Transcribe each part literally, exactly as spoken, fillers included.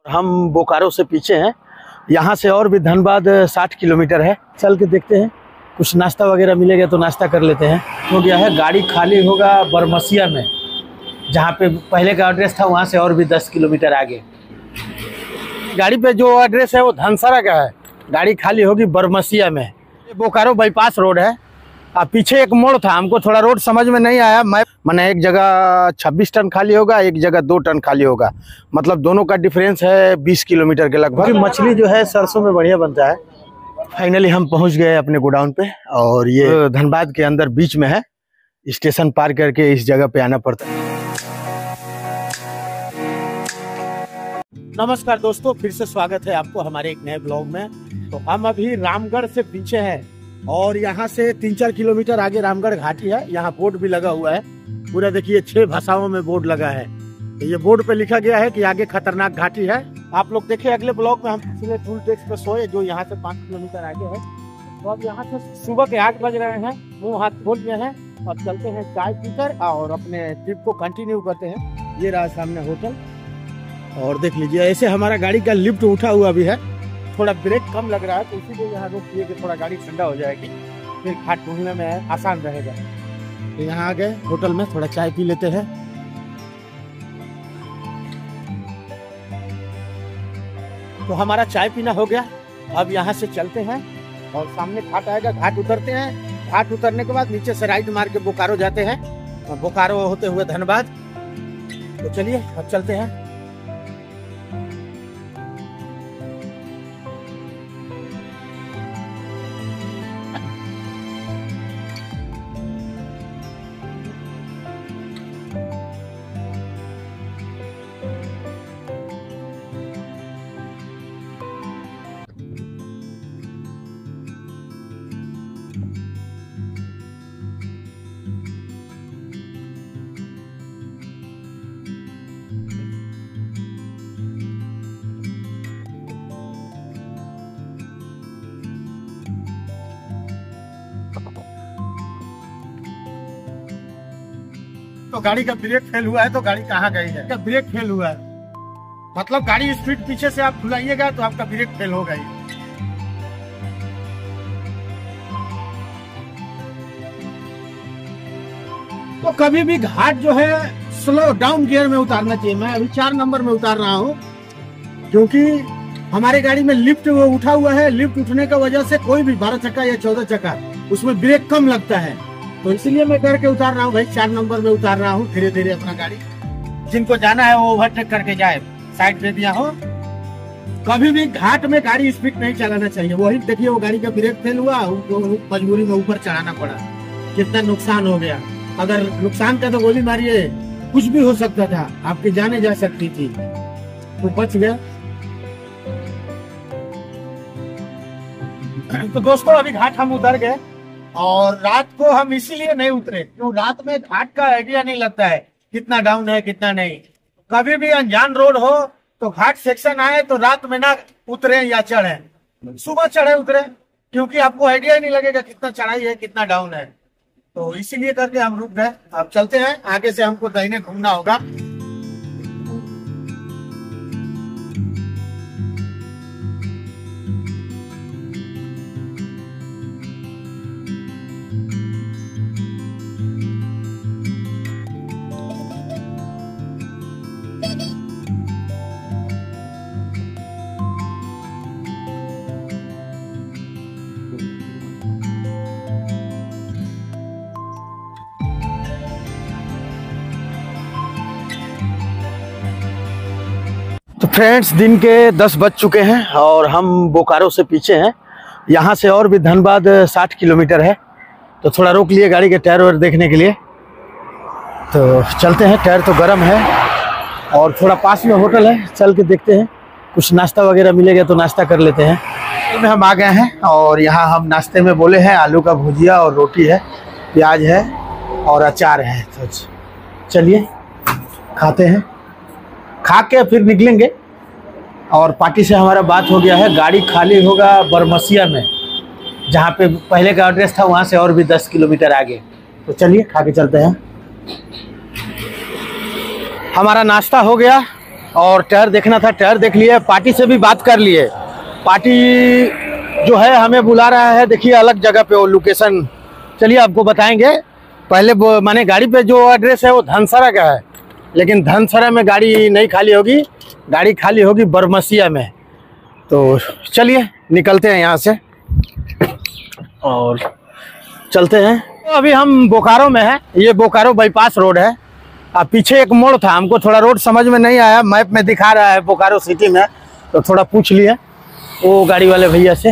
हम बोकारो से पीछे हैं, यहाँ से और भी धनबाद साठ किलोमीटर है। चल के देखते हैं, कुछ नाश्ता वगैरह मिलेगा तो नाश्ता कर लेते हैं। हो गया है, गाड़ी खाली होगा बरमसिया में, जहाँ पे पहले का एड्रेस था वहाँ से और भी दस किलोमीटर आगे। गाड़ी पे जो एड्रेस है वो धनसरा का है, गाड़ी खाली होगी बरमसिया में। बोकारो बाईपास रोड है। अब पीछे एक मोड़ था, हमको थोड़ा रोड समझ में नहीं आया। मैं मैंने एक जगह छब्बीस टन खाली होगा, एक जगह दो टन खाली होगा, मतलब दोनों का डिफरेंस है बीस किलोमीटर के लगभग। मछली जो है सरसों में बढ़िया बनता है। फाइनली हम पहुंच गए अपने गोडाउन पे, और ये धनबाद के अंदर बीच में है। स्टेशन पार करके इस जगह पे आना पड़ता है। नमस्कार दोस्तों, फिर से स्वागत है आपको हमारे एक नए ब्लॉग में। तो हम अभी रामगढ़ से पीछे हैं, और यहाँ से तीन चार किलोमीटर आगे रामगढ़ घाटी है। यहाँ बोर्ड भी लगा हुआ है, पूरा देखिए छह भाषाओं में बोर्ड लगा है। तो ये बोर्ड पे लिखा गया है कि आगे खतरनाक घाटी है। आप लोग देखे अगले ब्लॉग में हम पिछले टूल टैक्स पे सोए, जो यहाँ से पाँच किलोमीटर आगे है। तो अब यहाँ से सुबह के आठ बज रहे हैं, मुँह हाथ खोल गए हैं और चलते हैं चाय पीकर और अपने ट्रिप को कंटिन्यू करते हैं। ये रहा सामने होटल, और देख लीजिए ऐसे हमारा गाड़ी का लिफ्ट उठा हुआ भी है। थोड़ा ब्रेक कम लग रहा है, तो इसीलिए यहाँ रोक दिए कि थोड़ा गाड़ी ठंडा हो जाएगी, फिर घाट ढूंढने में आसान रहेगा। तो यहाँ आ गए होटल में, थोड़ा चाय पी लेते हैं। तो हमारा चाय पीना हो गया, अब यहाँ से चलते हैं और सामने घाट आएगा, घाट उतरते हैं। घाट उतरने के बाद नीचे से राइट मार के बोकारो जाते हैं, बोकारो होते हुए धनबाद। तो चलिए अब चलते हैं। तो गाड़ी का ब्रेक फेल हुआ है, तो गाड़ी कहाँ गई है? ब्रेक फेल हुआ है, मतलब गाड़ी स्पीड पीछे से आप खुलाइएगा तो आपका ब्रेक फेल हो गई। तो कभी भी घाट जो है स्लो डाउन गियर में उतारना चाहिए। मैं अभी चार नंबर में उतार रहा हूँ, क्योंकि हमारे गाड़ी में लिफ्ट वो उठा हुआ है। लिफ्ट उठने की वजह से कोई भी बारह चक्का या चौदह चक्का उसमें ब्रेक कम लगता है, तो इसलिए मैं करके उतार रहा हूँ भाई। चार नंबर में उतार रहा हूँ, धीरे धीरे अपना गाड़ी, जिनको जाना है वो ओवरटेक करके जाए, साइड दे दिया हो। कभी भी घाट में गाड़ी स्पीड नहीं चलाना चाहिए। वही देखिए, वो गाड़ी का ब्रेक फेल हुआ, उनको मजबूरी में ऊपर चढ़ाना पड़ा, कितना नुकसान हो गया। अगर नुकसान का तो गोली मारिए, कुछ भी हो सकता था, आपकी जाने जा सकती थी, तो बच गया। तो दोस्तों अभी घाट हम उतर गए, और रात को हम इसीलिए नहीं उतरे क्यों, रात में घाट का आइडिया नहीं लगता है कितना डाउन है कितना नहीं। कभी भी अनजान रोड हो तो घाट सेक्शन आए तो रात में ना उतरे या चढ़े, सुबह चढ़े उतरे, क्योंकि आपको आइडिया ही नहीं लगेगा कितना चढ़ाई है कितना डाउन है। तो इसीलिए करके हम रुक गए। अब चलते हैं, आगे से हमको दाहिने घूमना होगा। तो फ्रेंड्स, दिन के दस बज चुके हैं और हम बोकारो से पीछे हैं। यहाँ से और भी धनबाद साठ किलोमीटर है। तो थोड़ा रोक लिए गाड़ी के टायर वायर देखने के लिए। तो चलते हैं, टायर तो गर्म है और थोड़ा पास में होटल है, चल के देखते हैं, कुछ नाश्ता वगैरह मिलेगा तो नाश्ता कर लेते हैं। तो में हम आ गए हैं, और यहाँ हम नाश्ते में बोले हैं आलू का भुजिया और रोटी है, प्याज है और अचार है। तो चलिए खाते हैं, खा के फिर निकलेंगे। और पार्टी से हमारा बात हो गया है, गाड़ी खाली होगा बरमसिया में, जहाँ पे पहले का एड्रेस था वहाँ से और भी दस किलोमीटर आगे। तो चलिए खा के चलते हैं। हमारा नाश्ता हो गया, और टायर देखना था, टायर देख लिए, पार्टी से भी बात कर लिए। पार्टी जो है हमें बुला रहा है, देखिए अलग जगह पे वो लोकेशन, चलिए आपको बताएंगे। पहले माने गाड़ी पे जो एड्रेस है वो धनसरा का है, लेकिन धनसरा में गाड़ी नहीं खाली होगी, गाड़ी खाली होगी बरमसिया में। तो चलिए निकलते हैं यहाँ से और चलते हैं। तो अभी हम बोकारो में हैं, ये बोकारो बाईपास रोड है। अब पीछे एक मोड़ था, हमको थोड़ा रोड समझ में नहीं आया, मैप में दिखा रहा है बोकारो सिटी में, तो थोड़ा पूछ लिए वो गाड़ी वाले भैया से।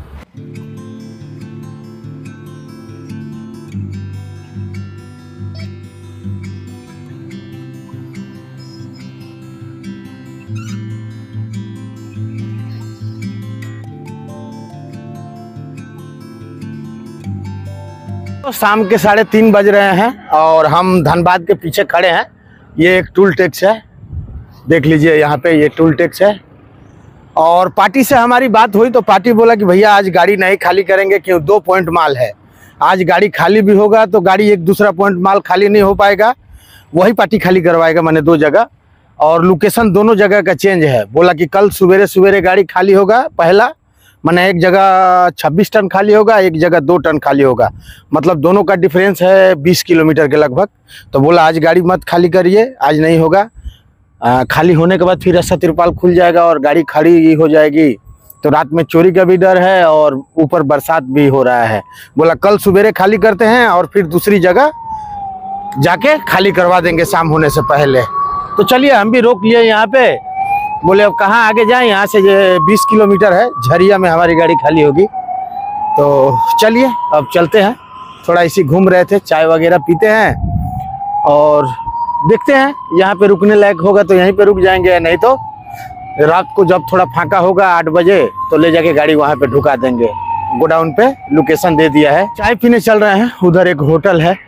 तो शाम के साढ़े तीन बज रहे हैं और हम धनबाद के पीछे खड़े हैं। ये एक टूल टैक्स है, देख लीजिए यहाँ पे ये टूल टैक्स है। और पार्टी से हमारी बात हुई तो पार्टी बोला कि भैया आज गाड़ी नहीं खाली करेंगे, क्यों दो पॉइंट माल है, आज गाड़ी खाली भी होगा तो गाड़ी एक दूसरा पॉइंट माल खाली नहीं हो पाएगा, वही पार्टी खाली करवाएगा, मैंने दो जगह। और लोकेशन दोनों जगह का चेंज है। बोला कि कल सवेरे सवेरे गाड़ी खाली होगा, पहला मैंने एक जगह छब्बीस टन खाली होगा, एक जगह दो टन खाली होगा, मतलब दोनों का डिफरेंस है बीस किलोमीटर के लगभग। तो बोला आज गाड़ी मत खाली करिए, आज नहीं होगा, आ, खाली होने के बाद फिर ऐसा तिरपाल खुल जाएगा और गाड़ी खड़ी हो जाएगी, तो रात में चोरी का भी डर है और ऊपर बरसात भी हो रहा है। बोला कल सवेरे खाली करते हैं और फिर दूसरी जगह जाके खाली करवा देंगे शाम होने से पहले। तो चलिए हम भी रोक लिए यहाँ पे, बोले अब कहाँ आगे जाएं, यहाँ से बीस किलोमीटर है, झरिया में हमारी गाड़ी खाली होगी। तो चलिए अब चलते हैं, थोड़ा इसी घूम रहे थे, चाय वगैरह पीते हैं और देखते हैं यहाँ पे रुकने लायक होगा तो यहीं पे रुक जाएंगे, नहीं तो रात को जब थोड़ा फांका होगा आठ बजे तो ले जाके गाड़ी वहाँ पे ढुका देंगे। गोडाउन पे लोकेशन दे दिया है। चाय पीने चल रहे हैं, उधर एक होटल है।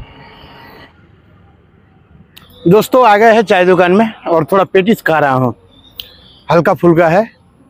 दोस्तों आ गए हैं चाय दुकान में और थोड़ा पेटिस खा रहा हूँ, हल्का फुल्का है।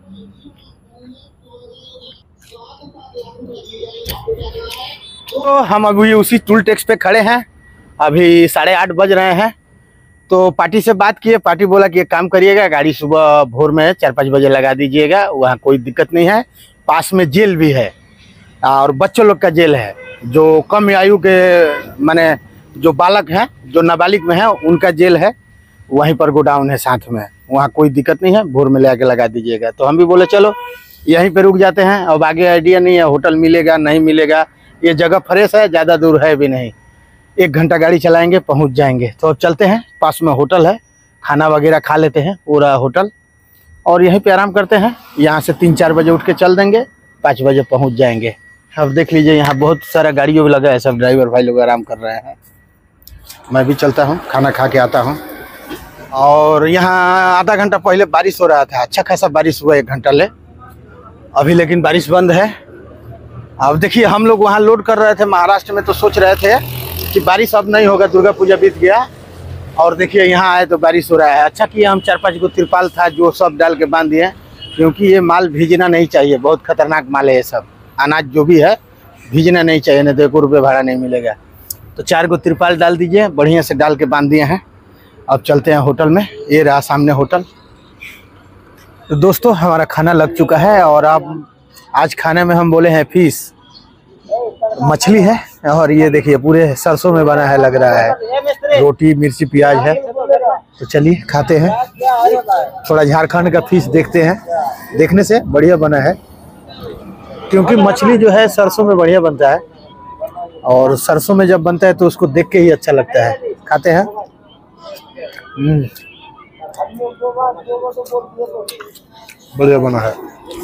तो हम अभी उसी टूल टैक्स पे खड़े हैं, अभी साढ़े आठ बज रहे हैं। तो पार्टी से बात किए, पार्टी बोला कि एक काम करिएगा, गाड़ी सुबह भोर में चार पाँच बजे लगा दीजिएगा, वहाँ कोई दिक्कत नहीं है, पास में जेल भी है और बच्चों लोग का जेल है, जो कम आयु के माने जो बालक हैं, जो नाबालिग में है उनका जेल है, वहीं पर गोडाउन है साथ में, वहाँ कोई दिक्कत नहीं है, भोर में ले आके लगा दीजिएगा। तो हम भी बोले चलो यहीं पे रुक जाते हैं, अब आगे आइडिया नहीं है होटल मिलेगा नहीं मिलेगा, ये जगह फ्रेश है, ज़्यादा दूर है भी नहीं, एक घंटा गाड़ी चलाएंगे पहुँच जाएंगे। तो अब चलते हैं, पास में होटल है, खाना वगैरह खा लेते हैं पूरा होटल और यहीं पे आराम करते हैं। यहाँ से तीन चार बजे उठ के चल देंगे, पाँच बजे पहुँच जाएंगे। अब देख लीजिए यहाँ बहुत सारा गाड़ियों भी लगा है, सब ड्राइवर भाई लोग आराम कर रहे हैं। मैं भी चलता हूँ, खाना खा के आता हूँ। और यहाँ आधा घंटा पहले बारिश हो रहा था, अच्छा खासा बारिश हुआ एक घंटा ले, अभी लेकिन बारिश बंद है। अब देखिए हम लोग वहाँ लोड कर रहे थे महाराष्ट्र में, तो सोच रहे थे कि बारिश अब नहीं होगा, दुर्गा पूजा बीत गया, और देखिए यहाँ आए तो बारिश हो रहा है। अच्छा किया हम चार पाँच गो तिरपाल था जो सब डाल के बांध दिए, क्योंकि ये माल भीजना नहीं चाहिए, बहुत खतरनाक माल है ये सब, अनाज जो भी है भीजना नहीं चाहिए, नहीं तो एक रुपये भाड़ा नहीं मिलेगा। तो चार गो तिरपाल डाल दीजिए, बढ़िया से डाल के बांध दिए हैं। अब चलते हैं होटल में, ये रहा सामने होटल। तो दोस्तों हमारा खाना लग चुका है और अब आज खाने में हम बोले हैं फिश, मछली है, और ये देखिए पूरे सरसों में बना है, लग रहा है, रोटी मिर्ची प्याज है। तो चलिए खाते हैं, थोड़ा झारखंड का फिश देखते हैं, देखने से बढ़िया बना है, क्योंकि मछली जो है सरसों में बढ़िया बनता है, और सरसों में जब बनता है तो उसको देख के ही अच्छा लगता है। खाते हैं। बढ़िया बना है।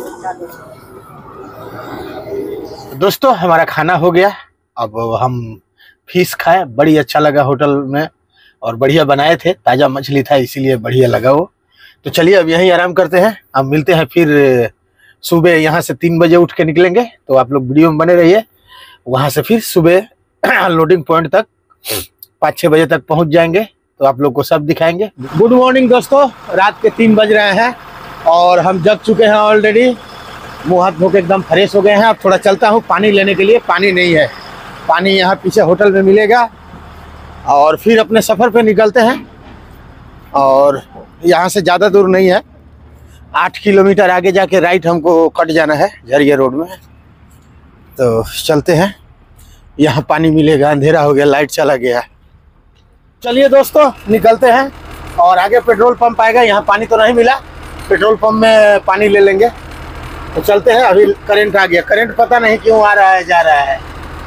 दोस्तों हमारा खाना हो गया, अब हम फिश खाए, बड़ी अच्छा लगा होटल में, और बढ़िया बनाए थे, ताज़ा मछली था इसीलिए बढ़िया लगा वो। तो चलिए अब यहीं आराम करते हैं, अब मिलते हैं फिर सुबह। यहाँ से तीन बजे उठ के निकलेंगे, तो आप लोग वीडियो में बने रहिए। वहाँ से फिर सुबह लोडिंग पॉइंट तक पाँच छः बजे तक पहुँच जाएंगे, तो आप लोग को सब दिखाएंगे। गुड मॉर्निंग दोस्तों, रात के तीन बज रहे हैं और हम जग चुके हैं ऑलरेडी, मुँह हाथ धो के एकदम फ्रेश हो गए हैं। अब थोड़ा चलता हूँ पानी लेने के लिए, पानी नहीं है, पानी यहाँ पीछे होटल में मिलेगा, और फिर अपने सफ़र पे निकलते हैं। और यहाँ से ज़्यादा दूर नहीं है, आठ किलोमीटर आगे जाके राइट हमको कट जाना है झरिया रोड में। तो चलते हैं, यहाँ पानी मिलेगा। अंधेरा हो गया, लाइट चला गया। चलिए दोस्तों निकलते हैं, और आगे पेट्रोल पंप आएगा। यहाँ पानी तो नहीं मिला, पेट्रोल पंप में पानी ले लेंगे। तो चलते हैं। अभी करंट आ गया, करंट पता नहीं क्यों आ रहा है जा रहा है।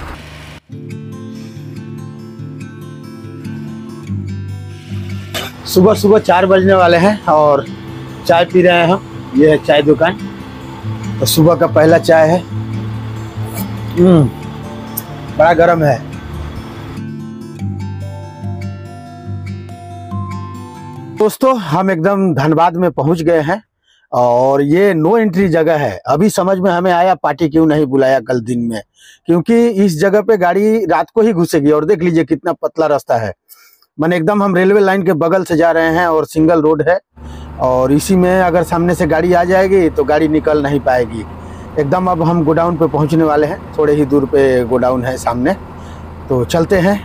सुबह सुबह चार बजने वाले हैं और चाय पी रहे हैं हम। ये है चाय दुकान। तो सुबह का पहला चाय है, हम्म बड़ा गर्म है। दोस्तों हम एकदम धनबाद में पहुंच गए हैं, और ये नो एंट्री जगह है। अभी समझ में हमें आया पार्टी क्यों नहीं बुलाया कल दिन में, क्योंकि इस जगह पे गाड़ी रात को ही घुसेगी। और देख लीजिए कितना पतला रास्ता है, माने एकदम हम रेलवे लाइन के बगल से जा रहे हैं, और सिंगल रोड है। और इसी में अगर सामने से गाड़ी आ जाएगी तो गाड़ी निकल नहीं पाएगी एकदम। अब हम गोडाउन पे पहुंचने वाले हैं, थोड़े ही दूर पे गोडाउन है सामने। तो चलते हैं।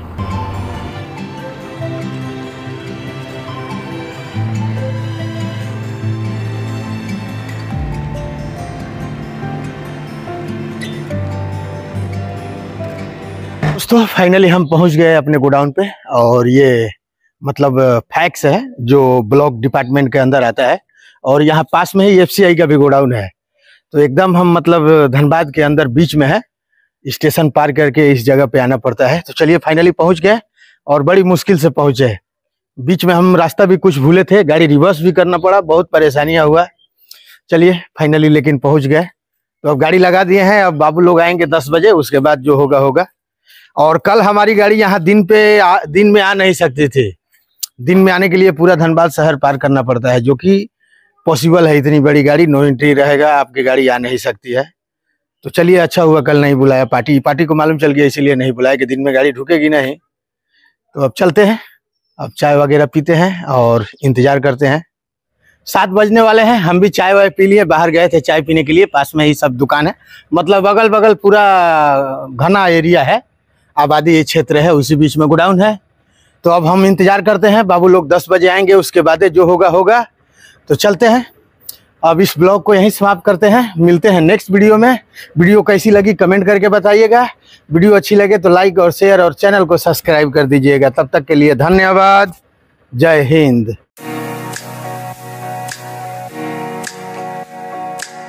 दोस्तों फाइनली हम पहुंच गए अपने गोडाउन पे, और ये मतलब फैक्स है जो ब्लॉक डिपार्टमेंट के अंदर आता है, और यहाँ पास में ही एफसीआई का भी गोडाउन है। तो एकदम हम मतलब धनबाद के अंदर बीच में है, स्टेशन पार करके इस जगह पे आना पड़ता है। तो चलिए फाइनली पहुंच गए, और बड़ी मुश्किल से पहुंचे। बीच में हम रास्ता भी कुछ भूले थे, गाड़ी रिवर्स भी करना पड़ा, बहुत परेशानियां हुआ। चलिए फाइनली लेकिन पहुंच गए। तो अब गाड़ी लगा दिए हैं, अब बाबू लोग आएंगे दस बजे, उसके बाद जो होगा होगा। और कल हमारी गाड़ी यहाँ दिन पे आ, दिन में आ नहीं सकती थी। दिन में आने के लिए पूरा धनबाद शहर पार करना पड़ता है, जो कि पॉसिबल है। इतनी बड़ी गाड़ी नो एंट्री रहेगा, आपकी गाड़ी आ नहीं सकती है। तो चलिए अच्छा हुआ कल नहीं बुलाया, पार्टी पार्टी को मालूम चल गया, इसीलिए नहीं बुलाया कि दिन में गाड़ी ढुकेगी नहीं। तो अब चलते हैं, अब चाय वगैरह पीते हैं और इंतजार करते हैं। सात बजने वाले हैं, हम भी चाय वाय पी लिए, बाहर गए थे चाय पीने के लिए। पास में ही सब दुकान है, मतलब अगल बगल पूरा घना एरिया है, आबादी क्षेत्र है, उसी बीच में गोडाउन है। तो अब हम इंतजार करते हैं, बाबू लोग दस बजे आएंगे, उसके बाद जो होगा होगा। तो चलते हैं, अब इस ब्लॉग को यहीं समाप्त करते हैं। मिलते हैं नेक्स्ट वीडियो में। वीडियो कैसी लगी कमेंट करके बताइएगा। वीडियो अच्छी लगे तो लाइक और शेयर और चैनल को सब्सक्राइब कर दीजिएगा। तब तक के लिए धन्यवाद। जय हिंद।